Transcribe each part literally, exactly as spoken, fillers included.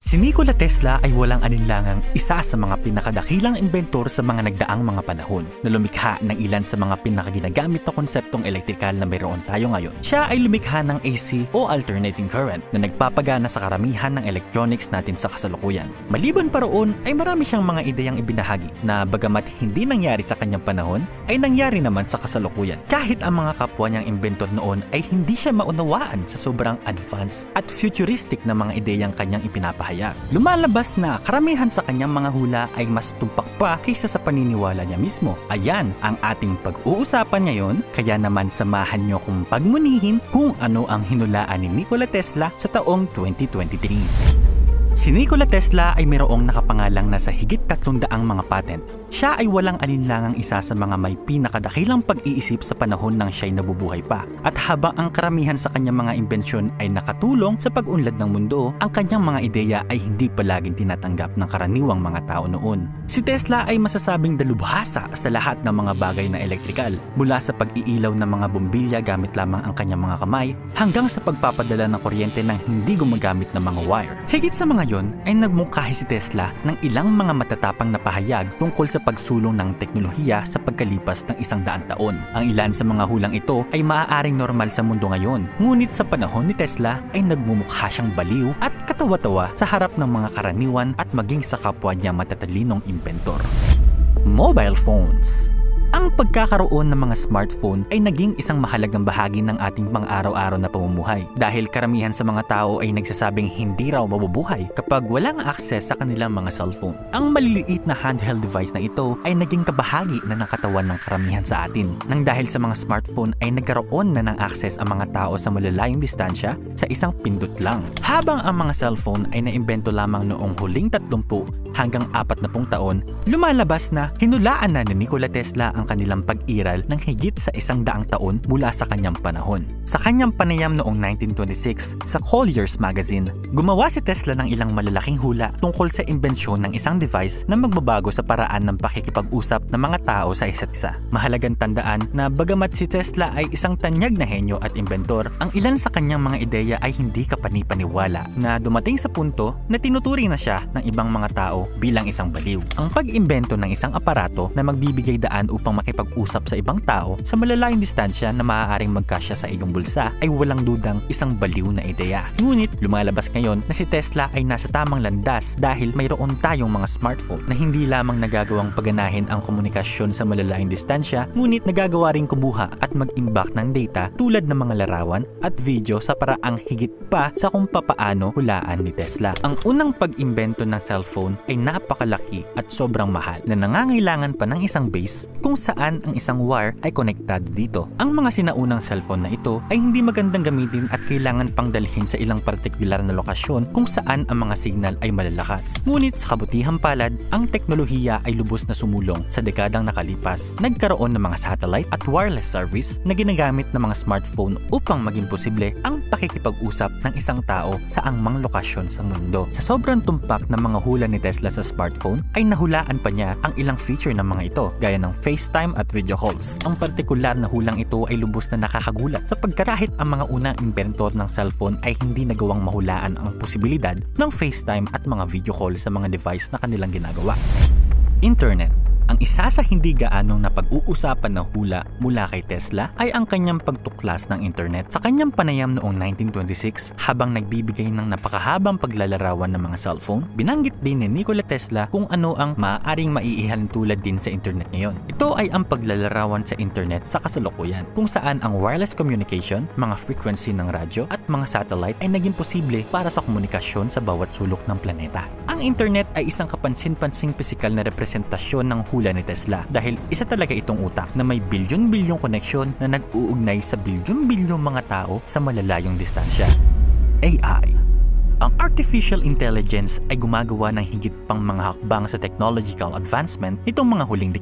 Si Nikola Tesla ay walang alinlangang isa sa mga pinakadakilang inventor sa mga nagdaang mga panahon na lumikha ng ilan sa mga pinakaginagamit na konseptong elektrikal na mayroon tayo ngayon. Siya ay lumikha ng A C o alternating current na nagpapagana sa karamihan ng electronics natin sa kasalukuyan. Maliban pa roon ay marami siyang mga ideyang ibinahagi na bagamat hindi nangyari sa kanyang panahon ay nangyari naman sa kasalukuyan. Kahit ang mga kapwa niyang inventor noon ay hindi siya maunawaan sa sobrang advanced at futuristic na mga ideyang kanyang ipinapahayag. Lumalabas na karamihan sa kanyang mga hula ay mas tumpak pa kaysa sa paniniwala niya mismo. Ayan ang ating pag-uusapan ngayon, kaya naman samahan niyo kong pagmunihin kung ano ang hinulaan ni Nikola Tesla sa taong twenty twenty-three. Si Nikola Tesla ay mayroong nakapangalang na sa higit tatlong daang mga patent. Siya ay walang alinlangang isa sa mga may pinakadakilang pag-iisip sa panahon nang siya'y nabubuhay pa. At habang ang karamihan sa kanyang mga imbensyon ay nakatulong sa pag-unlad ng mundo, ang kanyang mga ideya ay hindi palaging tinatanggap ng karaniwang mga tao noon. Si Tesla ay masasabing dalubhasa sa lahat ng mga bagay na elektrikal, mula sa pag-iilaw ng mga bombilya gamit lamang ang kanyang mga kamay, hanggang sa pagpapadala ng kuryente ng hindi gumagamit ng mga wire. Higit sa mga yon ay nagmungkahi si Tesla ng ilang mga matatapang na pahayag tungkol sa pagsulong ng teknolohiya sa pagkalipas ng isang daang taon. Ang ilan sa mga hulang ito ay maaaring normal sa mundo ngayon, ngunit sa panahon ni Tesla ay nagmumukha siyang baliw at katawa-tawa sa harap ng mga karaniwan at maging sa kapwa niya matatalinong inventor. Mobile phones. Ang pagkakaroon ng mga smartphone ay naging isang mahalagang bahagi ng ating pang-araw-araw na pamumuhay dahil karamihan sa mga tao ay nagsasabing hindi raw mabubuhay kapag walang access sa kanilang mga cellphone. Ang maliliit na handheld device na ito ay naging kabahagi na ng katawan ng karamihan sa atin nang dahil sa mga smartphone ay nagkaroon na ng access ang mga tao sa malalayong distansya sa isang pindot lang. Habang ang mga cellphone ay naimbento lamang noong huling tatlumpu hanggang apat na pung taon, lumalabas na hinulaan na ni Nikola Tesla ang kanilang pag-iral ng higit sa isang daang taon mula sa kanyang panahon. Sa kanyang panayam noong nineteen twenty-six sa Collier's Magazine, gumawa si Tesla ng ilang malalaking hula tungkol sa imbensyon ng isang device na magbabago sa paraan ng pakikipag-usap ng mga tao sa isa't isa. Mahalagang tandaan na bagamat si Tesla ay isang tanyag na henyo at inventor, ang ilan sa kanyang mga ideya ay hindi kapanipaniwala na dumating sa punto na tinuturing na siya ng ibang mga tao bilang isang baliw. Ang pag-imbento ng isang aparato na magbibigay daan upang makipag-usap sa ibang tao sa malalayong distansya na maaaring magkasya sa iyong bulsa ay walang dudang isang baliw na ideya. Ngunit lumalabas ngayon na si Tesla ay nasa tamang landas dahil mayroon tayong mga smartphone na hindi lamang nagagawang paganahin ang komunikasyon sa malalayong distansya, ngunit nagagawa ring kumuha at mag-imbak ng data tulad ng mga larawan at video sa paraang higit pa sa kung papaano hulaan ni Tesla. Ang unang pag-imbento ng cellphone ay napakalaki at sobrang mahal na nangangailangan pa ng isang base kung saan ang isang wire ay konektado dito. Ang mga sinaunang cellphone na ito ay hindi magandang gamitin at kailangan pang dalhin sa ilang partikular na lokasyon kung saan ang mga signal ay malalakas. Ngunit sa kabutihang palad, ang teknolohiya ay lubos na sumulong sa dekadang nakalipas. Nagkaroon ng mga satellite at wireless service na ginagamit ng mga smartphone upang maging posible ang pakikipag-usap ng isang tao sa angmang lokasyon sa mundo. Sa sobrang tumpak ng mga hula ni Tesla sa smartphone ay nahulaan pa niya ang ilang feature ng mga ito gaya ng FaceTime at video calls. Ang partikular na hulang ito ay lubos na nakakagulat sapagkat kahit ang mga unang inventor ng cellphone ay hindi nagawang mahulaan ang posibilidad ng FaceTime at mga video call sa mga device na kanilang ginagawa. Internet. Ang isa sa hindi gaanong napag-uusapan na hula mula kay Tesla ay ang kanyang pagtuklas ng internet. Sa kanyang panayam noong nineteen twenty-six, habang nagbibigay ng napakahabang paglalarawan ng mga cellphone, binanggit din ni Nikola Tesla kung ano ang maaaring maiihalin tulad din sa internet ngayon. Ito ay ang paglalarawan sa internet sa kasalukuyan, kung saan ang wireless communication, mga frequency ng radyo at mga satellite ay naging posible para sa komunikasyon sa bawat sulok ng planeta. Ang internet ay isang kapansin-pansing pisikal na representasyon ng hula ni Tesla dahil isa talaga itong utak na may bilyon-bilyong koneksyon na nag-uugnay sa bilyon-bilyong mga tao sa malalayong distansya. A I. Ang artificial intelligence ay gumagawa ng higit pang mga hakbang sa technological advancement nitong mga huling dekada.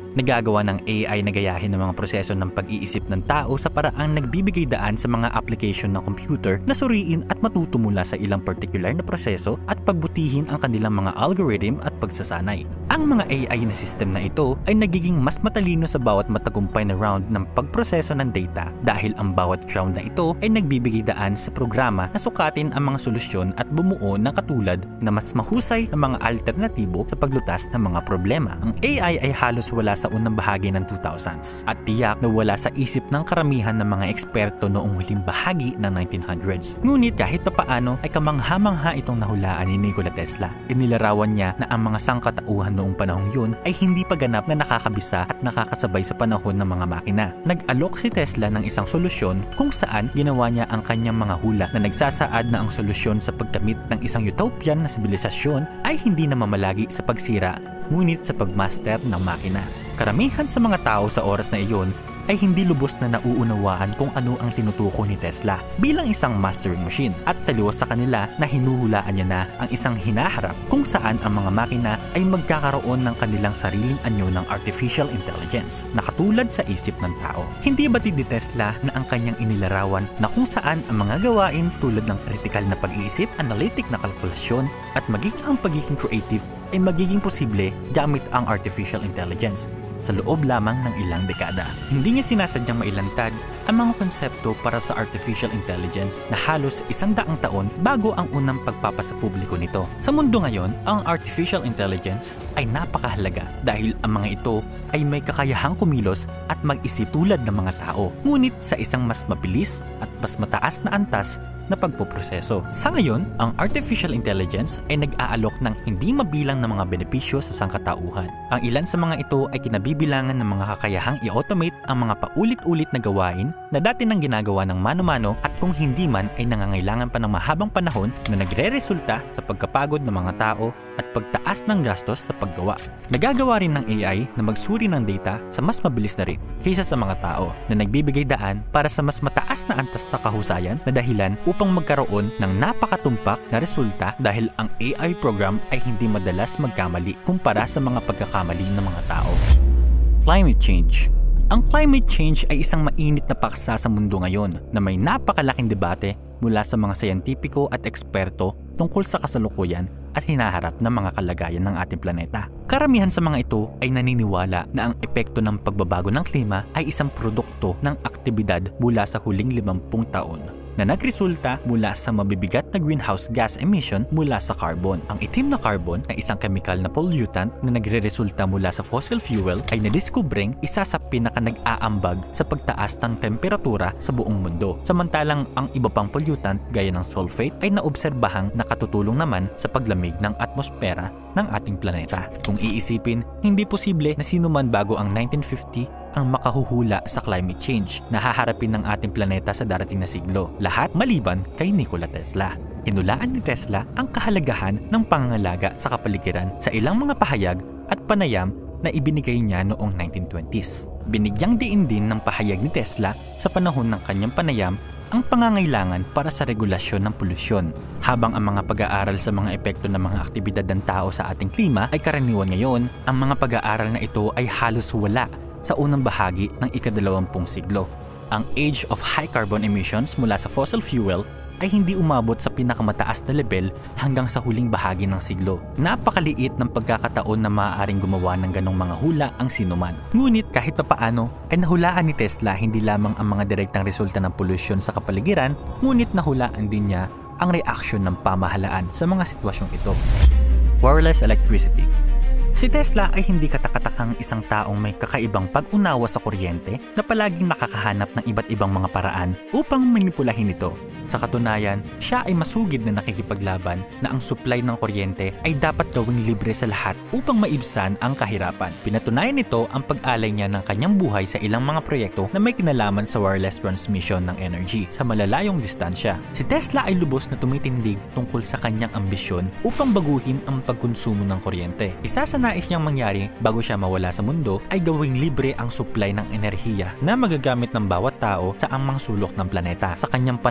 Nagagawa ng A I na gayahin ng mga proseso ng pag-iisip ng tao sa paraang nagbibigay daan sa mga application ng computer na suriin at matuto mula sa ilang particular na proseso at pagbutihin ang kanilang mga algorithm at pagsasanay. Ang mga A I na system na ito ay nagiging mas matalino sa bawat matagumpay na round ng pagproseso ng data dahil ang bawat round na ito ay nagbibigay daan sa programa na sukatin ang mga solusyon at bumuo ng katulad na mas mahusay na mga alternatibo sa paglutas ng mga problema. Ang A I ay halos wala sa unang bahagi ng two thousands at tiyak na wala sa isip ng karamihan ng mga eksperto noong huling bahagi ng nineteen hundreds. Ngunit kahit papaano ay kamangha-mangha itong nahulaan ni Nikola Tesla. Inilarawan niya na ang mga sangkatauhan noong panahong yun ay hindi pa ganap na nakakabisa at nakakasabay sa panahon ng mga makina. Nag-alok si Tesla ng isang solusyon kung saan ginawa niya ang kanyang mga hula na nagsasaad na ang solusyon sa pagkamit ng isang utopian na sibilisasyon ay hindi na mamalagi sa pagsira ngunit sa pagmaster ng makina. Karamihan sa mga tao sa oras na iyon ay hindi lubos na nauunawaan kung ano ang tinutukoy ni Tesla bilang isang mastering machine at taliwas sa kanila na hinuhulaan niya na ang isang hinaharap kung saan ang mga makina ay magkakaroon ng kanilang sariling anyo ng artificial intelligence na katulad sa isip ng tao. Hindi batid ni Tesla na ang kanyang inilarawan na kung saan ang mga gawain tulad ng critical na pag-iisip, analytic na kalkulasyon at magiging ang pagiging creative ay magiging posible gamit ang artificial intelligence sa loob lamang ng ilang dekada. Hindi niya sinasadyang mailantad ang mga konsepto para sa artificial intelligence na halos isang daang taon bago ang unang pagpapasa publiko nito. Sa mundo ngayon, ang artificial intelligence ay napakahalaga dahil ang mga ito ay may kakayahang kumilos at mag-isip tulad ng mga tao, ngunit sa isang mas mabilis at mas mataas na antas na pagpoproseso. Sa ngayon, ang artificial intelligence ay nag-aalok ng hindi mabilang na mga benepisyo sa sangkatauhan. Ang ilan sa mga ito ay kinabibilangan ng mga kakayahang i-automate ang mga paulit-ulit na gawain na dati nang ginagawa ng mano-mano at kung hindi man ay nangangailangan pa ng mahabang panahon na nagre-resulta sa pagkapagod ng mga tao at pagtaas ng gastos sa paggawa. Nagagawa rin ng A I na magsuri ng data sa mas mabilis na rate kaysa sa mga tao na nagbibigay daan para sa mas mataas na antas na kahusayan na dahilan upang magkaroon ng napakatumpak na resulta dahil ang A I program ay hindi madalas magkamali kumpara sa mga pagkakamali ng mga tao. Climate change. Ang climate change ay isang mainit na paksa sa mundo ngayon na may napakalaking debate mula sa mga siyentipiko at eksperto tungkol sa kasalukuyan at hinaharap ng mga kalagayan ng ating planeta. Karamihan sa mga ito ay naniniwala na ang epekto ng pagbabago ng klima ay isang produkto ng aktibidad mula sa huling limampung taon na nagresulta mula sa mabibigat na greenhouse gas emission mula sa carbon. Ang itim na carbon na isang chemical na pollutant na nagre-resulta mula sa fossil fuel ay nadiskubreng isa sa pinaka nag-aambag sa pagtaas ng temperatura sa buong mundo. Samantalang ang iba pang pollutant gaya ng sulfate ay naobserbahang nakatutulong naman sa paglamig ng atmosfera ng ating planeta. Kung iisipin, hindi posible na sino man bago ang nineteen fifty ang makahuhula sa climate change na haharapin ng ating planeta sa darating na siglo. Lahat maliban kay Nikola Tesla. Hinulaan ni Tesla ang kahalagahan ng pangangalaga sa kapaligiran sa ilang mga pahayag at panayam na ibinigay niya noong nineteen twenties. Binigyang diin din ng pahayag ni Tesla sa panahon ng kanyang panayam ang pangangailangan para sa regulasyon ng polusyon. Habang ang mga pag-aaral sa mga epekto ng mga aktibidad ng tao sa ating klima ay karaniwan ngayon, ang mga pag-aaral na ito ay halos wala sa unang bahagi ng ikadalawampung siglo. Ang age of high carbon emissions mula sa fossil fuel ay hindi umabot sa pinakamataas na level hanggang sa huling bahagi ng siglo. Napakaliit ng pagkakataon na maaaring gumawa ng ganong mga hula ang sinuman. Ngunit kahit papaano ay nahulaan ni Tesla hindi lamang ang mga direktang resulta ng polusyon sa kapaligiran, ngunit nahulaan din niya ang reaksyon ng pamahalaan sa mga sitwasyong ito. Wireless electricity. Si Tesla ay hindi katakatakang isang taong may kakaibang pag-unawa sa kuryente na palaging nakakahanap ng iba't ibang mga paraan upang manipulahin ito. Sa katunayan, siya ay masugid na nakikipaglaban na ang supply ng kuryente ay dapat gawing libre sa lahat upang maibsan ang kahirapan. Pinatunayan nito ang pag-alay niya ng kanyang buhay sa ilang mga proyekto na may kinalaman sa wireless transmission ng energy sa malalayong distansya. Si Tesla ay lubos na tumitindig tungkol sa kanyang ambisyon upang baguhin ang pagkonsumo ng kuryente. Isa sa nais niyang mangyari bago siya mawala sa mundo ay gawing libre ang supply ng enerhiya na magagamit ng bawat tao sa amang sulok ng planeta. Sa kanyang panayam noong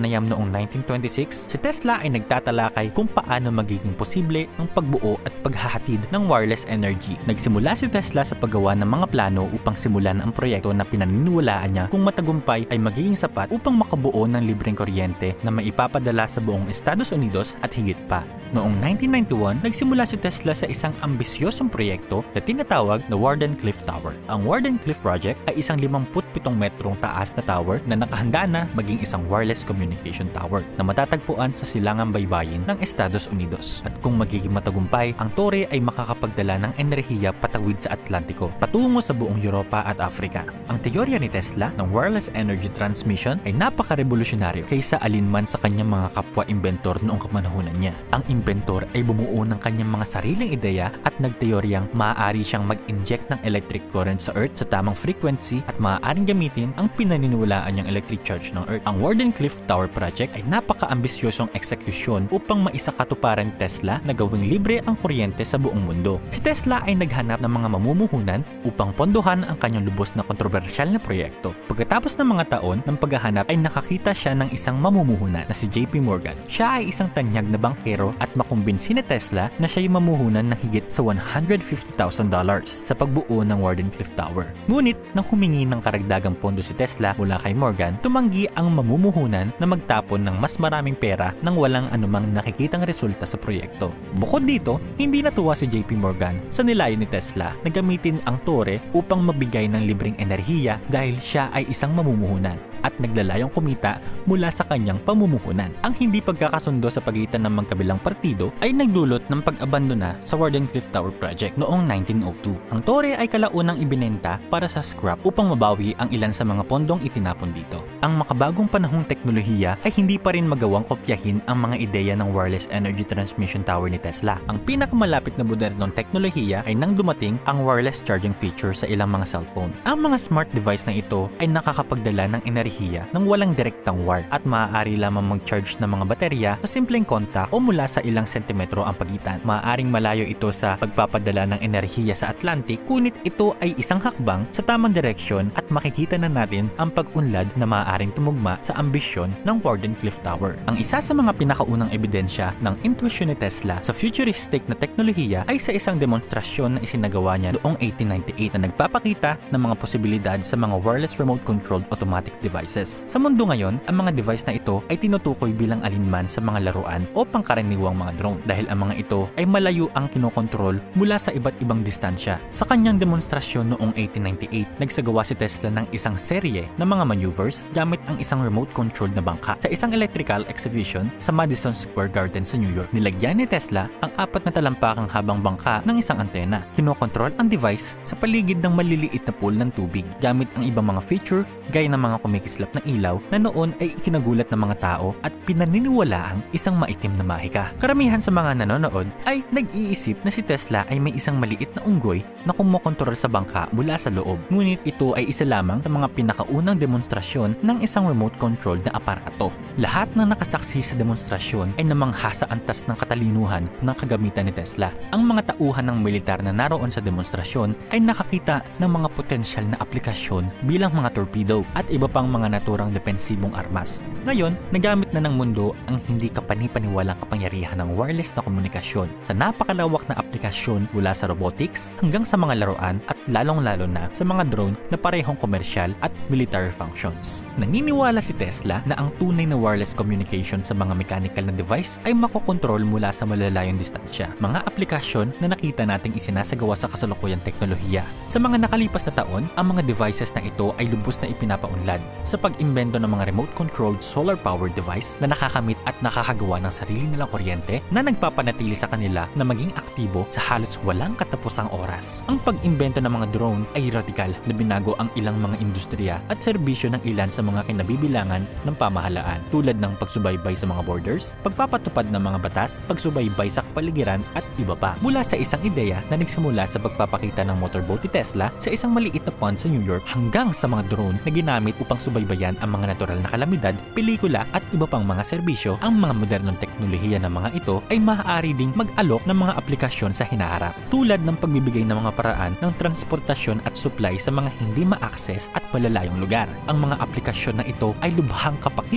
noong nineteen twenty-six, si Tesla ay nagtatalakay kung paano magiging posible ang pagbuo at paghahatid ng wireless energy. Nagsimula si Tesla sa paggawa ng mga plano upang simulan ang proyekto na pinaniniwalaan niya kung matagumpay ay magiging sapat upang makabuo ng libreng kuryente na maipapadala sa buong Estados Unidos at higit pa. Noong nineteen ninety-one, nagsimula si Tesla sa isang ambisyosong proyekto na tinatawag na Wardenclyffe Tower. Ang Wardenclyffe Project ay isang limampu't pitong metrong taas na tower na nakahanda na maging isang wireless communication tower na matatagpuan sa silangang baybayin ng Estados Unidos. At kung magiging matagumpay, ang tore ay makakapagdala ng enerhiya patawid sa Atlantiko patungo sa buong Europa at Africa. Ang teorya ni Tesla ng wireless energy transmission ay napaka-revolusyonaryo kaysa alinman sa kanyang mga kapwa-inventor noong kamanahunan niya. Ang inventor ay bumuo ng kanyang mga sariling ideya at nagteoryang maaari siyang mag-inject ng electric current sa Earth sa tamang frequency at maaaring gamitin ang pinaniniwalaan niyang electric charge ng Earth. Ang Wardenclyffe Tower Project ay napaka-ambisyosong eksekusyon upang maisakatuparan ni Tesla na gawing libre ang kuryente sa buong mundo. Si Tesla ay naghanap ng mga mamumuhunan upang pondohan ang kanyang lubos na kontrobersyal na proyekto. Pagkatapos ng mga taon ng paghahanap ay nakakita siya ng isang mamumuhunan na si J P Morgan. Siya ay isang tanyag na bankero at makumbinsi ni Tesla na siya ay mamuhunan ng higit sa one hundred fifty thousand dollars sa pagbuo ng Wardenclyffe Tower. Ngunit nang humingi ng karagdagang pondo si Tesla mula kay Morgan, tumanggi ang mamumuhunan na magtapon ng mas maraming pera nang walang anumang nakikitang resulta sa proyekto. Bukod dito, hindi natuwa si J P Morgan sa nilayo ni Tesla na gamitin ang tore upang magbigay ng libreng enerhiya dahil siya ay isang mamumuhunan at naglalayong kumita mula sa kanyang pamumuhunan. Ang hindi pagkakasundo sa pagitan ng magkabilang partido ay nagdulot ng pag-abandona sa Wardenclyffe Tower Project noong nineteen oh two. Ang tore ay kalaunang ibinenta para sa scrap upang mabawi ang ilan sa mga pondong itinapon dito. Ang makabagong panahong teknolohiya ay hindi pa rin magawang kopyahin ang mga ideya ng wireless energy transmission tower ni Tesla. Ang pinakamalapit na modernong teknolohiya ay nang dumating ang wireless charging feature sa ilang mga cellphone. Ang mga smart device na ito ay nakakapagdala ng enerhiya ng walang direktang wire at maaari lamang mag-charge ng mga baterya sa simpleng kontak o mula sa ilang sentimetro ang pagitan. Maaaring malayo ito sa pagpapadala ng enerhiya sa Atlantic, ngunit ito ay isang hakbang sa tamang direksyon at makikita na natin ang pag-unlad na maaaring tumugma sa ambisyon ng Wardenclyffe Tower. Ang isa sa mga pinakaunang ebidensya ng intuition ni Tesla sa futuristic na teknolohiya ay sa isang demonstrasyon na isinagawa niya noong eighteen ninety-eight na nagpapakita ng mga posibilidad sa mga wireless remote-controlled automatic devices. Sa mundo ngayon, ang mga device na ito ay tinutukoy bilang alinman sa mga laruan o pangkaraniwang mga drone dahil ang mga ito ay malayo ang kinokontrol mula sa iba't ibang distansya. Sa kanyang demonstrasyon noong eighteen ninety-eight, nagsagawa si Tesla ng isang serye ng mga maneuvers gamit ang isang remote-controlled na bangka sa isang electrical exhibition sa Madison Square Garden sa New York. Nilagyan ni Tesla ang apat na talampakang habang bangka ng isang antena. Kinokontrol ang device sa paligid ng maliliit na pool ng tubig gamit ang ibang mga feature gaya ng mga kumikislap na ilaw na noon ay ikinagulat ng mga tao at pinaniniwalaang isang maitim na mahika. Karamihan sa mga nanonood ay nag-iisip na si Tesla ay may isang maliit na unggoy na kumokontrol sa bangka mula sa loob. Ngunit ito ay isa lamang sa mga pinakaunang demonstrasyon ng isang remote-controlled na aparato. Lahat ng nakasaksi sa demonstrasyon ay namangha sa antas ng katalinuhan ng kagamitan ni Tesla. Ang mga tauhan ng militar na naroon sa demonstrasyon ay nakakita ng mga potensyal na aplikasyon bilang mga torpedo at iba pang mga naturang depensibong armas. Ngayon, nagamit na ng mundo ang hindi kapani-paniwalang kapangyarihan ng wireless na komunikasyon sa napakalawak na aplikasyon mula sa robotics hanggang sa mga laruan at lalong-lalo na sa mga drone na parehong komersyal at military functions. Naniniwala si Tesla na ang tunay na wireless communication sa mga mechanical na device ay makokontrol mula sa malalayong distansya. Mga aplikasyon na nakita nating isinasagawa sa kasalukuyang teknolohiya. Sa mga nakalipas na taon, ang mga devices na ito ay lubos na ipinapaunlad sa pag-imbento ng mga remote-controlled solar-powered device na nakakamit at nakakagawa ng sarili nilang kuryente na nagpapanatili sa kanila na maging aktibo sa halos walang katapusang oras. Ang pag-imbento ng mga drone ay radikal na binago ang ilang mga industriya at serbisyo ng ilan sa mga kinabibilangan ng pamahalaan tulad ng pagsubaybay sa mga borders, pagpapatupad ng mga batas, pagsubaybay sa kapaligiran at iba pa. Mula sa isang ideya na nagsimula sa pagpapakita ng motorboat ni Tesla sa isang maliit na pond sa New York hanggang sa mga drone na ginamit upang subaybayan ang mga natural na kalamidad, pelikula at iba pang mga serbisyo, ang mga modernong teknolohiya ng mga ito ay maaari ding mag-alok ng mga aplikasyon sa hinaharap tulad ng pagbibigay ng mga paraan ng transportasyon at supply sa mga hindi ma-access at malalayong lugar. Ang mga aplikasyon na ito ay lubhang kapaki-pakinabang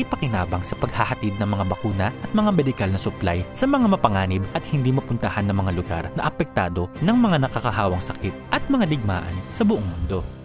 nakikinabang sa paghahatid ng mga bakuna at mga medikal na supply sa mga mapanganib at hindi mapuntahan ng mga lugar na apektado ng mga nakakahawang sakit at mga digmaan sa buong mundo.